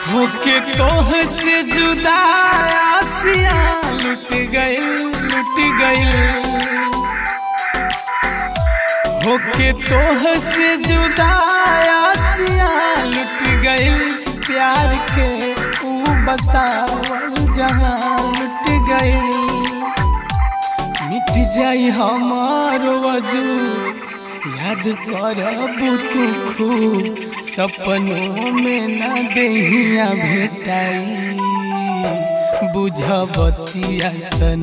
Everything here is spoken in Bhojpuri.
होके तोह से जुदा आसिया लुट गइल होके तोह से जुदा आसिया लुट गइल प्यार के ऊ बसावल जहां लुट गइल मिट जाई हमार वजूद याद करब तू खूब सपनों में न देहिया भेटाई बुझबतिया सन।